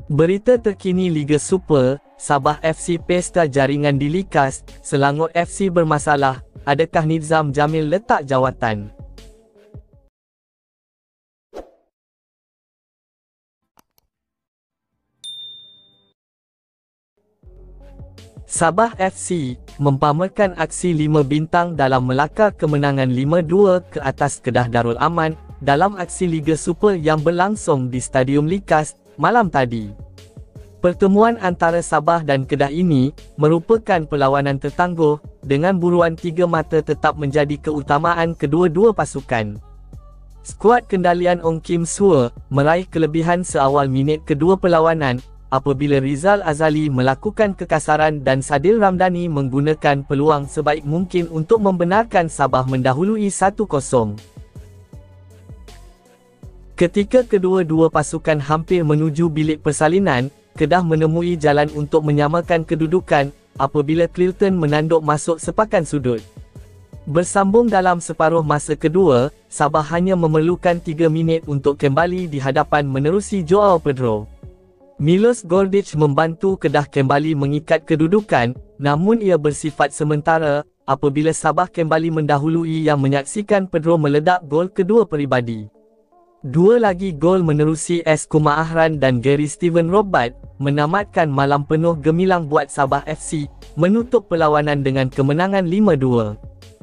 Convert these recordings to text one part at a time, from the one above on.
Berita terkini Liga Super, Sabah FC pesta jaringan dilikas, Selangor FC bermasalah, adakah Nizam Jamil letak jawatan? Sabah FC mempamerkan aksi 5 bintang dalam melakar kemenangan 5-2 ke atas Kedah Darul Aman dalam aksi Liga Super yang berlangsung di Stadium Likas malam tadi. Pertemuan antara Sabah dan Kedah ini merupakan perlawanan tertangguh dengan buruan 3 mata tetap menjadi keutamaan kedua-dua pasukan. Skuad kendalian Ong Kim Sue meraih kelebihan seawal minit kedua perlawanan apabila Rizal Azali melakukan kekasaran dan Sadil Ramdhani menggunakan peluang sebaik mungkin untuk membenarkan Sabah mendahului 1-0. Ketika kedua-dua pasukan hampir menuju bilik persalinan, Kedah menemui jalan untuk menyamakan kedudukan apabila Clinton menanduk masuk sepakan sudut. Bersambung dalam separuh masa kedua, Sabah hanya memerlukan 3 minit untuk kembali di hadapan menerusi Joao Pedro. Milos Gordic membantu Kedah kembali mengikat kedudukan, namun ia bersifat sementara apabila Sabah kembali mendahului yang menyaksikan Pedro meledak gol kedua peribadi. 2 lagi gol menerusi S. Kumar Ahran dan Gary Steven Robert menamatkan malam penuh gemilang buat Sabah FC, menutup perlawanan dengan kemenangan 5-2.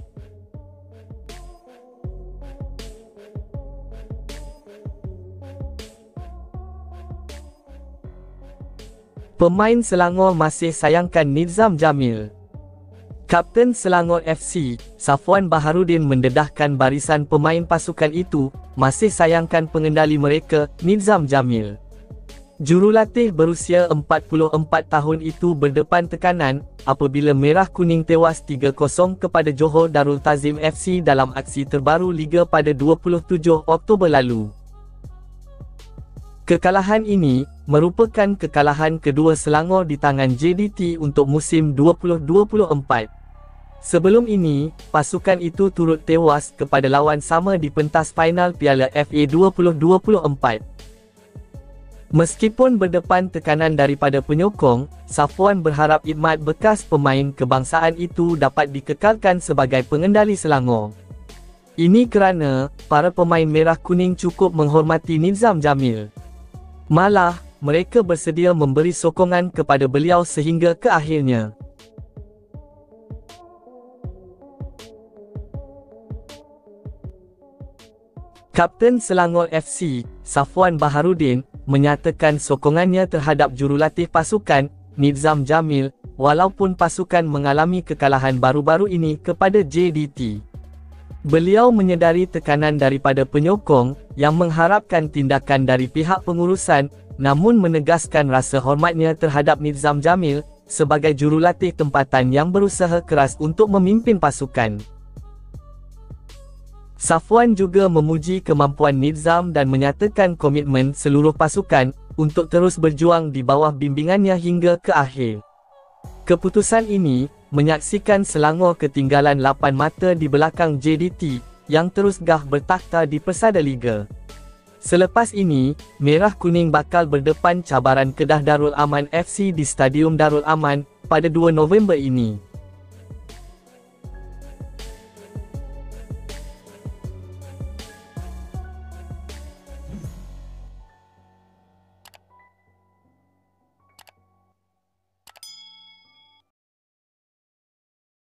Pemain Selangor masih sayangkan Nizam Jamil. Kapten Selangor FC, Safwan Baharudin mendedahkan barisan pemain pasukan itu masih sayangkan pengendali mereka, Nizam Jamil. Jurulatih berusia 44 tahun itu berdepan tekanan apabila Merah Kuning tewas 3-0 kepada Johor Darul Tazim FC dalam aksi terbaru Liga pada 27 Oktober lalu. Kekalahan ini merupakan kekalahan kedua Selangor di tangan JDT untuk musim 2024. Sebelum ini, pasukan itu turut tewas kepada lawan sama di pentas final Piala FA 2024. Meskipun berdepan tekanan daripada penyokong, Safwan berharap khidmat bekas pemain kebangsaan itu dapat dikekalkan sebagai pengendali Selangor. Ini kerana para pemain Merah Kuning cukup menghormati Nizam Jamil. Malah, mereka bersedia memberi sokongan kepada beliau sehingga ke akhirnya. Kapten Selangor FC, Safwan Baharudin, menyatakan sokongannya terhadap jurulatih pasukan, Nizam Jamil, walaupun pasukan mengalami kekalahan baru-baru ini kepada JDT. Beliau menyedari tekanan daripada penyokong yang mengharapkan tindakan dari pihak pengurusan, namun menegaskan rasa hormatnya terhadap Nizam Jamil sebagai jurulatih tempatan yang berusaha keras untuk memimpin pasukan. Safwan juga memuji kemampuan Nizam dan menyatakan komitmen seluruh pasukan untuk terus berjuang di bawah bimbingannya hingga ke akhir. Keputusan ini menyaksikan Selangor ketinggalan 8 mata di belakang JDT yang terus gah bertakhta di Persada Liga. Selepas ini, Merah Kuning bakal berdepan cabaran Kedah Darul Aman FC di Stadium Darul Aman pada 2 November ini.